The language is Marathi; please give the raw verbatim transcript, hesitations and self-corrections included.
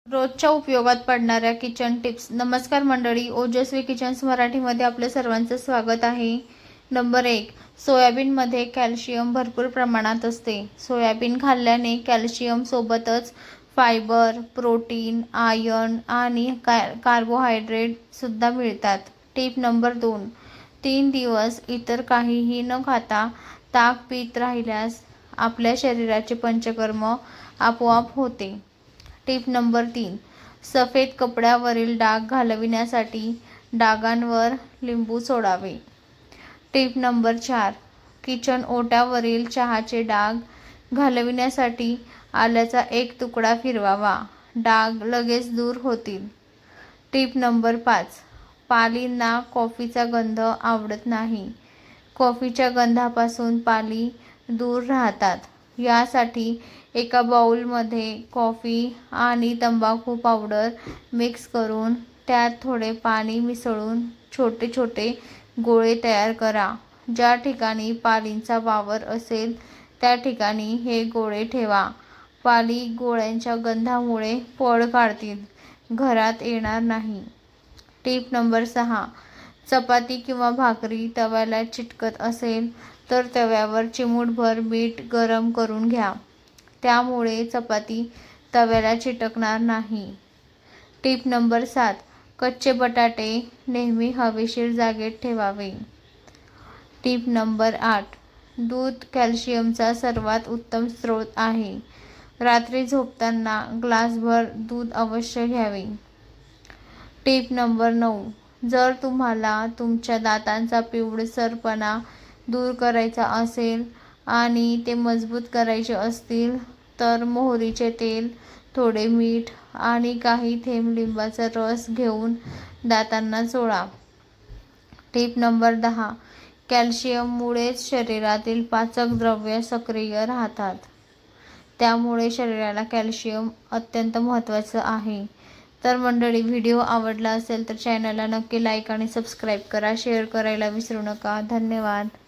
रोजच्या उपयोगात पडणाऱ्या किचन टिप्स। नमस्कार मंडळी, ओजस्वी किचन्स मराठीमध्ये आपलं सर्वांचं स्वागत आहे। नंबर एक, सोयाबीनमध्ये कॅल्शियम भरपूर प्रमाणात असते। सोयाबीन खाल्ल्याने कॅल्शियम सोबतच फायबर, प्रोटीन, आयर्न आणि कार्बोहायड्रेट सुद्धा मिळतात। टिप नंबर दोन, तीन दिवस इतर काहीही न खाता ताक पीत राहिल्यास आपल्या शरीराचे पंचकर्म आपोआप होते। टिप नंबर तीन, सफेद कपड्यावरील डाग घालविण्यासाठी डागांवर लिंबू सोडावे। टिप नंबर चार, किचन ओट्यावरील चहाचे डाग घालविण्यासाठी आल्याचा एक तुकडा फिरवावा, डाग लगेच दूर होतील। टिप नंबर पाच, पालींना कॉफीचा गंध आवडत नाही। कॉफीच्या गंधापासून पाली दूर राहतात। यासाठी एका बाउलमध्ये कॉफी आणि तंबाखू पावडर मिक्स करून त्यात थोडे पाणी मिसळून छोटे छोटे गोळे तयार करा। ज्या ठिकाणी पालींचा वावर असेल त्या ठिकाणी हे गोळे ठेवा। पाली गोळ्यांच्या गंधामुळे पळ काढतील, घरात येणार नाही। टिप नंबर सहा, चपाती किंवा भाकरी तव्याला चिटकत असेल तर तव्यावर चिमूटभर मीठ गरम करून घ्या, त्यामुळे चपाती तव्याला चिटकणार नाही। टिप नंबर सात, कच्चे बटाटे नेहमी हवेशीर जागेत ठेवावे। टिप नंबर आठ, दूध कॅल्शियमचा सर्वात उत्तम स्रोत आहे। रात्री झोपताना ग्लासभर दूध अवश्य घ्यावे। टिप नंबर नऊ, जर तुम्हाला तुमच्या दातांचा पिवळसरपणा दूर करायचा असेल आणि ते मजबूत करायचे असतील तर मोहरीचे तेल, थोडे मीठ आणि काही थेंब लिंबाचा रस घेऊन दातांना चोळा। टिप नंबर दहा, कॅल्शियममुळेच शरीरातील पाचक द्रव्ये सक्रिय राहतात, त्यामुळे शरीराला कॅल्शियम अत्यंत महत्त्वाचं आहे। तर मंडळी, व्हिडिओ आवडला असेल तर चॅनलला नक्की लाईक आणि सबस्क्राईब करा, शेअर करायला विसरू नका। धन्यवाद।